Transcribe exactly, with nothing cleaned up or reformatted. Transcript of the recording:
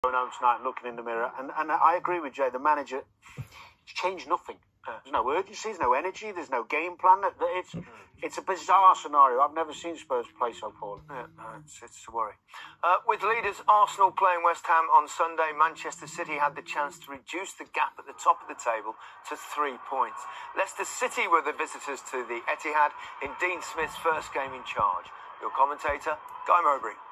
going home tonight and looking in the mirror, and, and I agree with Jay, the manager, it's changed nothing. There's no urgency, there's no energy, there's no game plan. It's it's a bizarre scenario. I've never seen Spurs play so poorly. Yeah, no, it's, it's a worry. Uh, with leaders Arsenal playing West Ham on Sunday, Manchester City had the chance to reduce the gap at the top of the table to three points. Leicester City were the visitors to the Etihad in Dean Smith's first game in charge. Your commentator, Guy Mowbray.